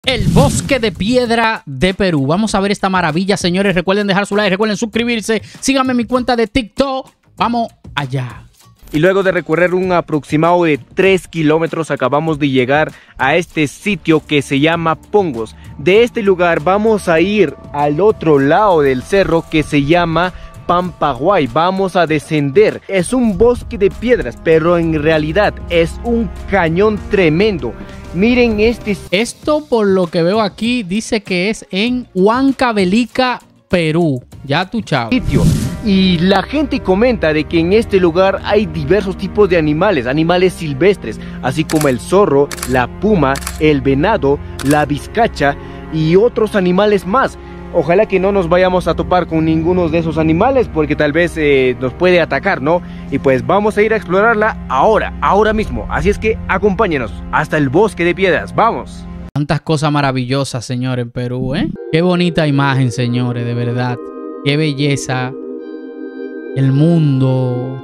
El bosque de piedra de Perú. Vamos a ver esta maravilla, señores. Recuerden dejar su like, recuerden suscribirse. Síganme en mi cuenta de TikTok. Vamos allá. Y luego de recorrer un aproximado de 3 kilómetros acabamos de llegar a este sitio que se llama Pongos. De este lugar vamos a ir al otro lado del cerro que se llama Pampaguay. Vamos a descender. Es un bosque de piedras, pero en realidad es un cañón tremendo. Miren Esto, por lo que veo aquí, dice que es en Huancavelica, Perú. Ya tú, chao. Sitio. Y la gente comenta de que en este lugar hay diversos tipos de animales silvestres, así como el zorro, la puma, el venado, la vizcacha y otros animales más. Ojalá que no nos vayamos a topar con ninguno de esos animales porque tal vez nos puede atacar, ¿no? Y pues vamos a ir a explorarla ahora mismo. Así es que acompáñenos hasta el bosque de piedras. ¡Vamos! Tantas cosas maravillosas, señores, en Perú, ¿eh? Qué bonita imagen, señores, de verdad. Qué belleza. El mundo.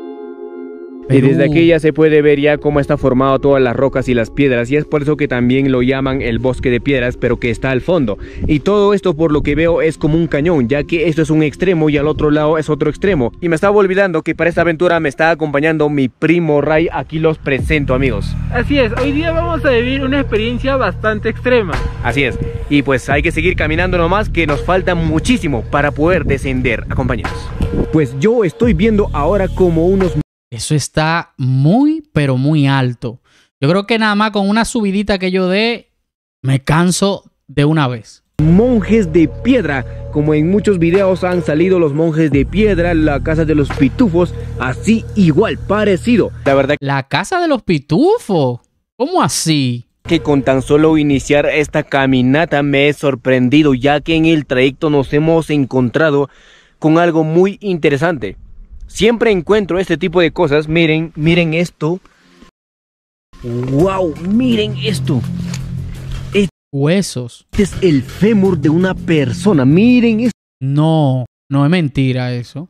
Perú. Y desde aquí ya se puede ver ya cómo está formado todas las rocas y las piedras, y es por eso que también lo llaman el bosque de piedras, pero que está al fondo. Y todo esto, por lo que veo, es como un cañón, ya que esto es un extremo y al otro lado es otro extremo. Y me estaba olvidando que para esta aventura me está acompañando mi primo Ray. Aquí los presento, amigos. Así es, hoy día vamos a vivir una experiencia bastante extrema. Así es, y pues hay que seguir caminando nomás, que nos falta muchísimo para poder descender. Acompáñenos. Pues yo estoy viendo ahora como unos... Eso está muy, pero muy alto. Yo creo que nada más con una subidita que yo dé, me canso de una vez. Monjes de piedra, como en muchos videos han salido los monjes de piedra, la casa de los pitufos, así igual, parecido. La verdad, La casa de los pitufos. ¿Cómo así? que con tan solo iniciar esta caminata me he sorprendido, ya que en el trayecto nos hemos encontrado con algo muy interesante. Siempre encuentro este tipo de cosas. Miren esto. ¡Wow! Miren esto. Huesos. Este es el fémur de una persona. Miren esto. No, no es mentira eso.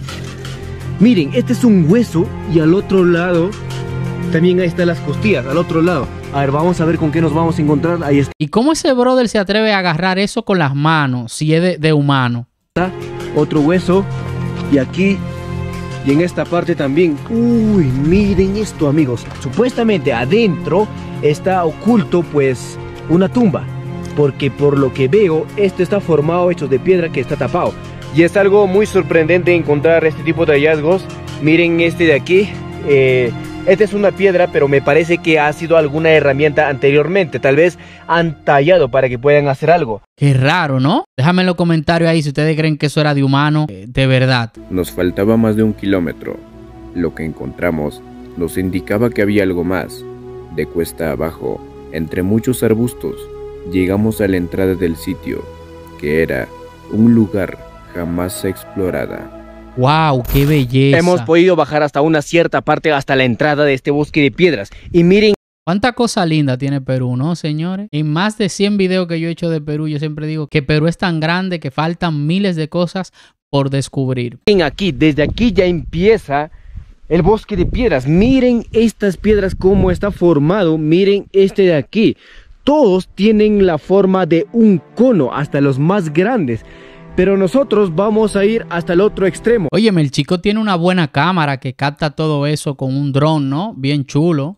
Miren, este es un hueso y al otro lado también ahí están las costillas, al otro lado. A ver, vamos a ver con qué nos vamos a encontrar. Ahí está ¿Y cómo ese brother se atreve a agarrar eso con las manos si es de humano? otro hueso y aquí y en esta parte también. Uy, miren esto, amigos. Supuestamente adentro está oculto pues una tumba, porque por lo que veo esto está formado hecho de piedra que está tapado. Y es algo muy sorprendente encontrar este tipo de hallazgos. Miren este de aquí. Esta es una piedra, pero me parece que ha sido alguna herramienta anteriormente. Tal vez han tallado para que puedan hacer algo. Qué raro, ¿no? Déjame en los comentarios ahí si ustedes creen que eso era de humano, de verdad. Nos faltaba más de 1 kilómetro. Lo que encontramos nos indicaba que había algo más. De cuesta abajo, entre muchos arbustos, llegamos a la entrada del sitio, que era un lugar jamás explorada. ¡Wow! ¡Qué belleza! Hemos podido bajar hasta una cierta parte, hasta la entrada de este bosque de piedras. Y miren Cuánta cosa linda tiene Perú, ¿no, señores? En más de 100 videos que yo he hecho de Perú, yo siempre digo que Perú es tan grande que faltan miles de cosas por descubrir. aquí, desde aquí ya empieza el bosque de piedras. Miren estas piedras cómo está formado. Miren este de aquí. Todos tienen la forma de un cono, hasta los más grandes. Pero nosotros vamos a ir hasta el otro extremo. Óyeme, el chico tiene una buena cámara que capta todo eso con un dron, ¿no? Bien chulo.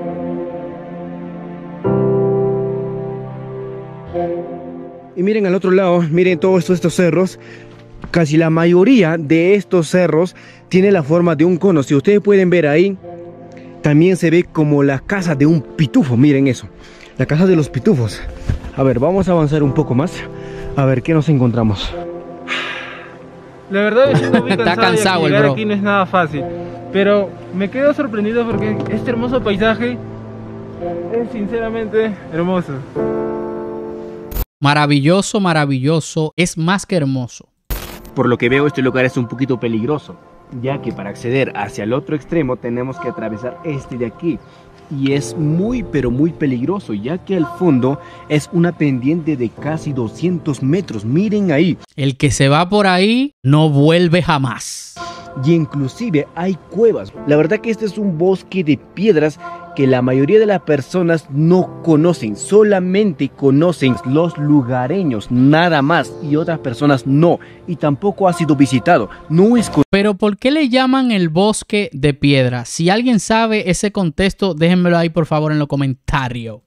Y miren al otro lado, miren todos estos cerros. Casi la mayoría de estos cerros tiene la forma de un cono. Si ustedes pueden ver ahí, también se ve como la casa de un pitufo. Miren eso, la casa de los pitufos. A ver, vamos a avanzar un poco más. A ver qué nos encontramos. La verdad es que estoy muy Está cansado cansado y el llegar bro. aquí no es nada fácil. Pero me quedo sorprendido porque este hermoso paisaje es sinceramente hermoso. Maravilloso, maravilloso. Es más que hermoso. Por lo que veo, este lugar es un poquito peligroso, ya que para acceder hacia el otro extremo tenemos que atravesar este de aquí. Y es muy pero muy peligroso, ya que al fondo es una pendiente de casi 200 metros. Miren ahí. El que se va por ahí no vuelve jamás. Y inclusive hay cuevas. La verdad que este es un bosque de piedras que la mayoría de las personas no conocen, solamente conocen los lugareños, nada más, y otras personas no, y tampoco ha sido visitado, no es. Pero ¿por qué le llaman el bosque de piedra? Si alguien sabe ese contexto, déjenmelo ahí por favor en los comentarios.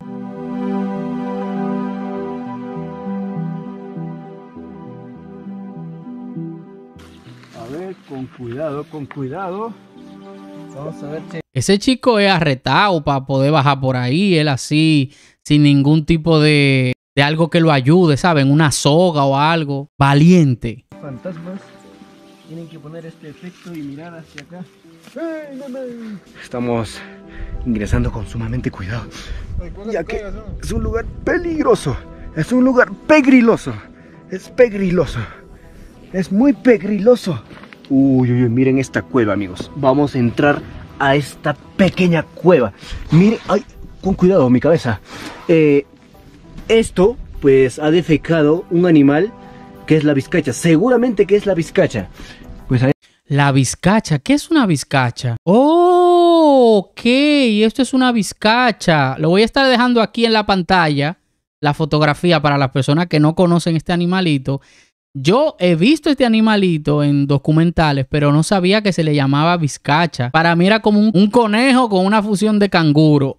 A ver, con cuidado, con cuidado. Vamos a ver si... Ese chico es arretado para poder bajar por ahí, él así, sin ningún tipo de algo que lo ayude, ¿saben? Una soga o algo. Valiente. Fantasmas. Tienen que poner este efecto y mirar hacia acá. ¡Ay, no, no! Estamos ingresando con sumamente cuidado. Ya que es un lugar peligroso. Es un lugar pegriloso. Es pegriloso. Es muy pegriloso. Uy, uy, uy, miren esta cueva, amigos. Vamos a entrar a esta pequeña cueva. Miren, ay, con cuidado, mi cabeza. Esto, pues, ha defecado un animal que es la vizcacha. Seguramente que es la vizcacha. Pues ahí... La vizcacha, ¿qué es una vizcacha? Oh, ok, esto es una vizcacha. Lo voy a estar dejando aquí en la pantalla, la fotografía para las personas que no conocen este animalito. Yo he visto este animalito en documentales, pero no sabía que se le llamaba vizcacha. Para mí era como un conejo con una fusión de canguro.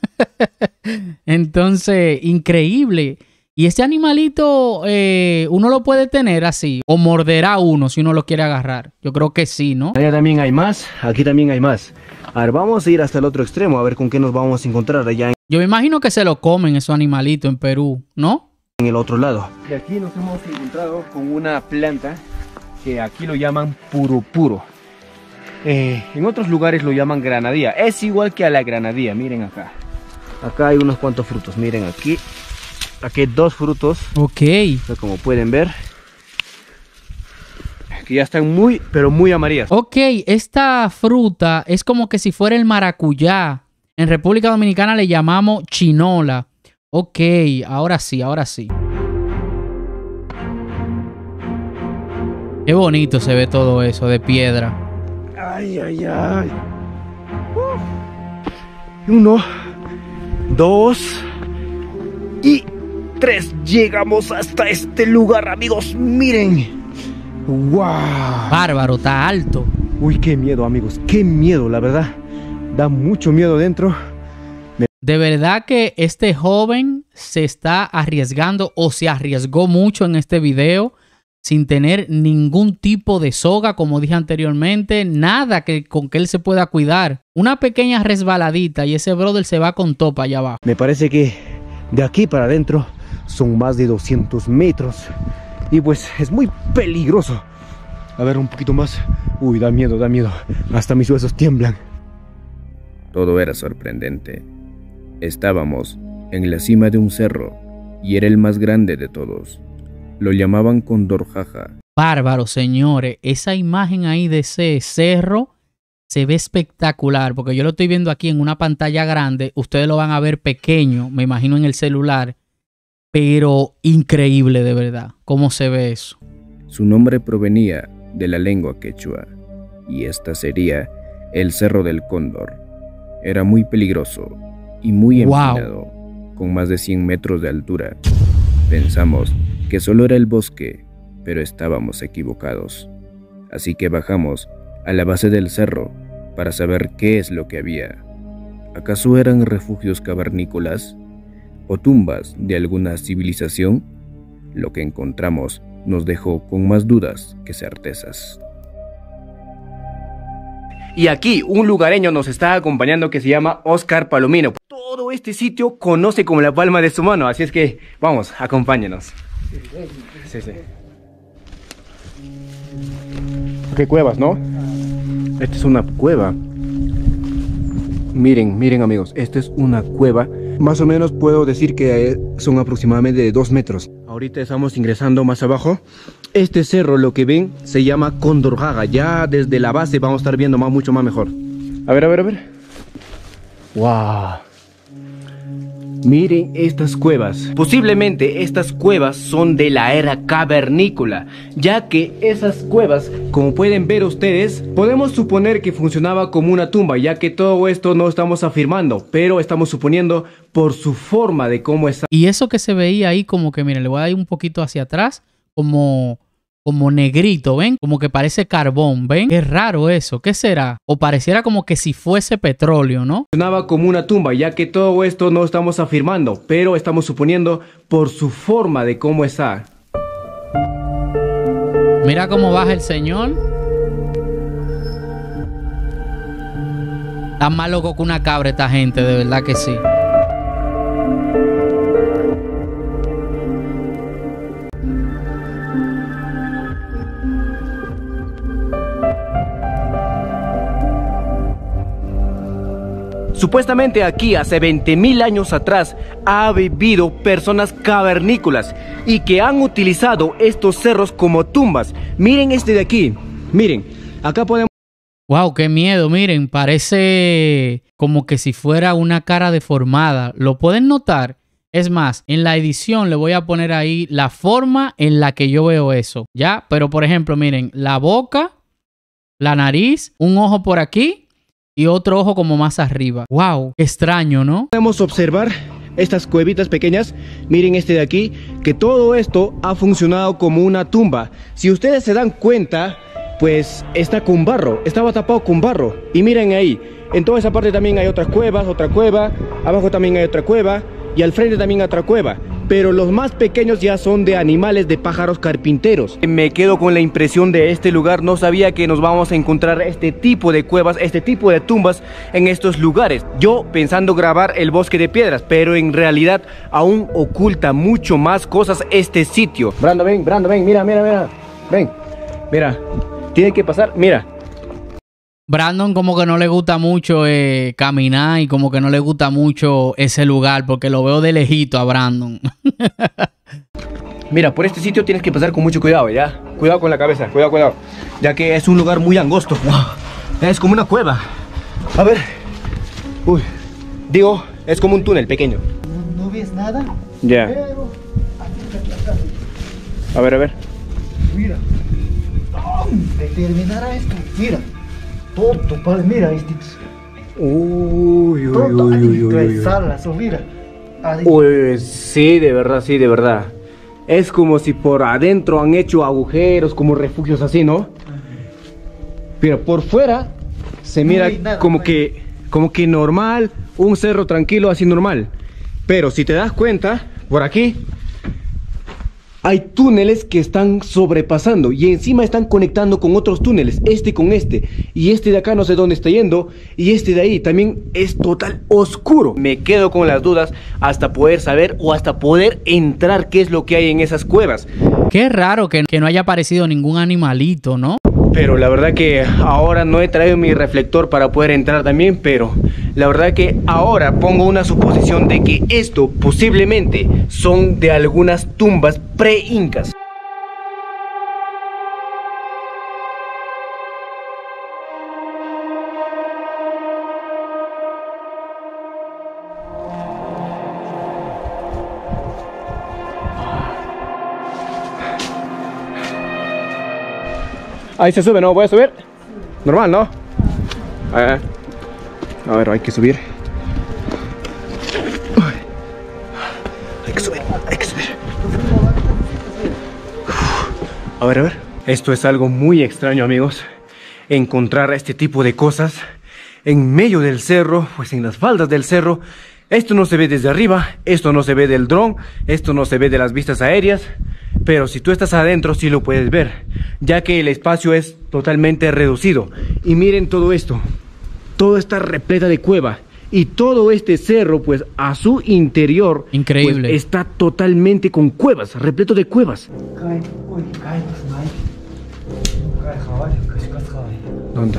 Entonces, increíble. Y este animalito, uno lo puede tener así, o morderá uno si uno lo quiere agarrar. Yo creo que sí, ¿no? Allá también hay más, aquí también hay más. A ver, vamos a ir hasta el otro extremo, a ver con qué nos vamos a encontrar allá Yo me imagino que se lo comen esos animalitos en Perú, ¿no? en el otro lado. Y aquí nos hemos encontrado con una planta que aquí lo llaman puro. En otros lugares lo llaman granadilla. Es igual que a la granadilla, miren acá. Acá hay unos cuantos frutos, miren aquí. Aquí hay 2 frutos. Ok. Como pueden ver. Que ya están muy, pero muy amarillas. Ok, esta fruta es como que si fuera el maracuyá. En República Dominicana le llamamos chinola. Ok, ahora sí, ahora sí. Qué bonito se ve todo eso de piedra. Ay, ay, ay. 1, 2 y 3. Llegamos hasta este lugar, amigos. Miren. ¡Wow! Bárbaro, está alto. Uy, qué miedo, amigos. Qué miedo, la verdad. Da mucho miedo dentro. De verdad que este joven se está arriesgando o se arriesgó mucho en este video sin tener ningún tipo de soga, como dije anteriormente, nada con que él se pueda cuidar. Una pequeña resbaladita y ese brother se va con topa allá abajo. Me parece que de aquí para adentro son más de 200 metros y pues es muy peligroso. A ver, un poquito más. Uy, da miedo, hasta mis huesos tiemblan. Todo era sorprendente. Estábamos en la cima de un cerro y era el más grande de todos. Lo llamaban Cóndor Jaja. Bárbaro, señores. Esa imagen ahí de ese cerro se ve espectacular porque yo lo estoy viendo aquí en una pantalla grande. Ustedes lo van a ver pequeño, me imagino en el celular. Pero increíble de verdad. ¿Cómo se ve eso? Su nombre provenía de la lengua quechua y esta sería el Cerro del Cóndor. Era muy peligroso y muy empinado, con más de 100 metros de altura. Pensamos que solo era el bosque, pero estábamos equivocados. Así que bajamos a la base del cerro para saber qué es lo que había. ¿Acaso eran refugios cavernícolas o tumbas de alguna civilización? Lo que encontramos nos dejó con más dudas que certezas. Y aquí un lugareño nos está acompañando que se llama Oscar Palomino. Todo este sitio conoce como la palma de su mano, así es que vamos, acompáñenos. Sí. ¿Qué cuevas, no? Esta es una cueva. Miren amigos, esta es una cueva. Más o menos puedo decir que son aproximadamente de 2 metros. Ahorita estamos ingresando más abajo. Este cerro, lo que ven, se llama Cóndor Jaja. Ya desde la base vamos a estar viendo mucho más mejor. A ver. ¡Wow! Miren estas cuevas. Posiblemente estas cuevas son de la era cavernícola, ya que esas cuevas, como pueden ver ustedes, podemos suponer que funcionaba como una tumba, ya que todo esto no estamos afirmando, pero estamos suponiendo por su forma de cómo está. Y eso que se veía ahí como que, miren, le voy a dar un poquito hacia atrás, como negrito, ¿ven? Como que parece carbón, ¿ven? Es raro eso, ¿qué será? O pareciera como que si fuese petróleo, ¿no? Funcionaba como una tumba, ya que todo esto no estamos afirmando, pero estamos suponiendo por su forma de cómo está. Mira cómo baja el señor. Está más loco que una cabra esta gente, de verdad que sí. Supuestamente aquí, hace 20.000 años atrás, ha vivido personas cavernícolas y que han utilizado estos cerros como tumbas. Miren este de aquí, miren, acá podemos... Wow, qué miedo, miren, parece como que si fuera una cara deformada. ¿Lo pueden notar? Es más, en la edición le voy a poner ahí la forma en la que yo veo eso, ¿ya? Pero por ejemplo, miren, la boca, la nariz, un ojo por aquí y otro ojo como más arriba. Wow, qué extraño, ¿no? Podemos observar estas cuevitas pequeñas. Miren este de aquí, que todo esto ha funcionado como una tumba. Si ustedes se dan cuenta, pues está con barro, estaba tapado con barro. Y miren ahí, en toda esa parte también hay otras cuevas, otra cueva, abajo también hay otra cueva y al frente también otra cueva. Pero los más pequeños ya son de animales, de pájaros carpinteros. Me quedo con la impresión de este lugar. No sabía que nos vamos a encontrar este tipo de cuevas, este tipo de tumbas en estos lugares. Yo pensando grabar el bosque de piedras, pero en realidad aún oculta mucho más cosas este sitio. Brando, ven, mira, ven, mira, tiene que pasar, mira. Brandon como que no le gusta mucho caminar y como que no le gusta mucho ese lugar porque lo veo de lejito a Brandon. Mira, por este sitio tienes que pasar con mucho cuidado, ¿ya? Cuidado con la cabeza, cuidado. Ya que es un lugar muy angosto. Wow. Es como una cueva. A ver. Uy. Digo, es como un túnel pequeño. ¿No ves nada? Ya. Pero... A ver. Mira. De terminar esto. Mira. Todo, padre, mira este. Uy. Salas, mira. Uy, sí, de verdad. Es como si por adentro han hecho agujeros, como refugios así, ¿no? Pero por fuera se mira nada, como que normal, un cerro tranquilo, así normal. Pero si te das cuenta, por aquí hay túneles que están sobrepasando y encima están conectando con otros túneles, este con este, y este de acá no sé dónde está yendo, y este de ahí también es total oscuro. Me quedo con las dudas hasta poder saber o hasta poder entrar qué es lo que hay en esas cuevas. Qué raro que no haya aparecido ningún animalito, ¿no? Pero la verdad que ahora no he traído mi reflector para poder entrar también, pero la verdad que ahora pongo una suposición de que esto posiblemente son de algunas tumbas pre-incas. Ahí se sube, ¿no? ¿Voy a subir? Normal, ¿no? A ver, hay que subir. Hay que subir. A ver. Esto es algo muy extraño, amigos. Encontrar este tipo de cosas en medio del cerro, pues en las faldas del cerro. Esto no se ve desde arriba, esto no se ve del dron, esto no se ve de las vistas aéreas. Pero si tú estás adentro sí lo puedes ver, ya que el espacio es totalmente reducido. Y miren todo esto, todo está repleta de cueva. Y todo este cerro, pues a su interior, increíble, pues, está totalmente con cuevas, repleto de cuevas. ¿Dónde?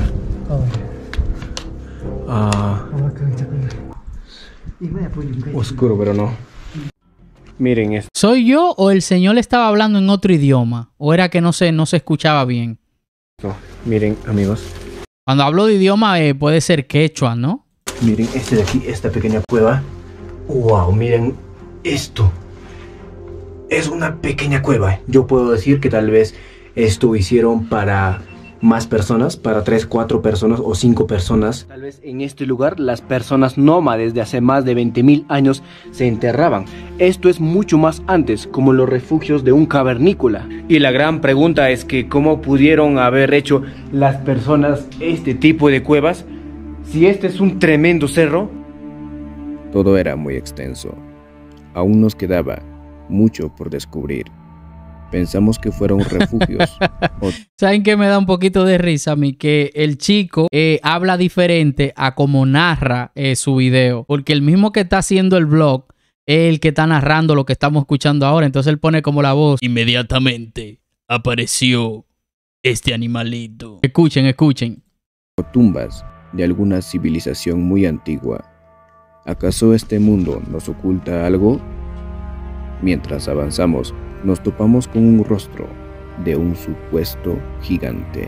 Oscuro, pero no. Miren esto. ¿Soy yo o el señor estaba hablando en otro idioma? ¿O era que no se escuchaba bien? No, miren, amigos. Cuando hablo de idioma puede ser quechua, ¿no? Miren este de aquí, esta pequeña cueva. Wow, miren esto. Es una pequeña cueva. Yo puedo decir que tal vez esto hicieron para más personas, para 3, 4 personas o 5 personas. Tal vez en este lugar las personas nómades de hace más de 20.000 años se enterraban. Esto es mucho más antes, como los refugios de un cavernícola. Y la gran pregunta es que ¿cómo pudieron haber hecho las personas este tipo de cuevas si este es un tremendo cerro? Todo era muy extenso. Aún nos quedaba mucho por descubrir. Pensamos que fueron refugios. ¿Saben qué me da un poquito de risa a mí? Que el chico habla diferente a como narra su video. Porque el mismo que está haciendo el vlog es el que está narrando lo que estamos escuchando ahora. Entonces él pone como la voz. Inmediatamente apareció este animalito. Escuchen, escuchen. Tumbas de alguna civilización muy antigua. ¿Acaso este mundo nos oculta algo? Mientras avanzamos, nos topamos con un rostro de un supuesto gigante.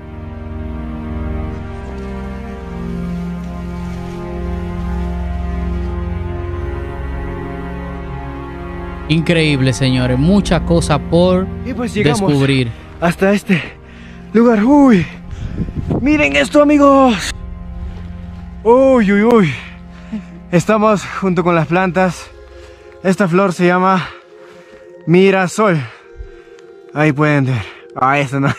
Increíble, señores. Muchas cosas por Y pues llegamos descubrir. hasta este lugar. Uy, miren esto, amigos. Uy, uy, uy. Estamos junto con las plantas. Esta flor se llama mirasol. Ahí pueden ver. Ah, eso no.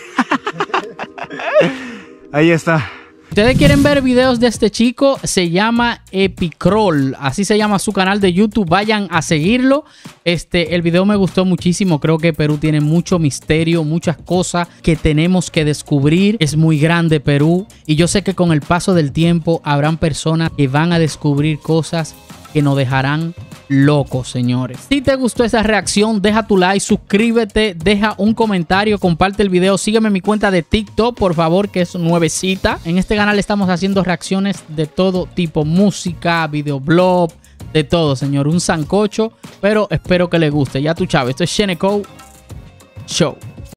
Ahí está. Ustedes quieren ver videos de este chico, se llama Epicroll, así se llama su canal de YouTube, vayan a seguirlo. El video me gustó muchísimo, creo que Perú tiene mucho misterio, muchas cosas que tenemos que descubrir. Es muy grande Perú y yo sé que con el paso del tiempo habrán personas que van a descubrir cosas que nos dejarán locos, señores. Si te gustó esa reacción, deja tu like, suscríbete, deja un comentario, comparte el video, sígueme en mi cuenta de TikTok, por favor, que es nuevecita. En este canal estamos haciendo reacciones de todo tipo, música, videoblog, de todo, señor. Un sancocho, pero espero que les guste. Ya tú, Chávez, esto es Sheneco Show.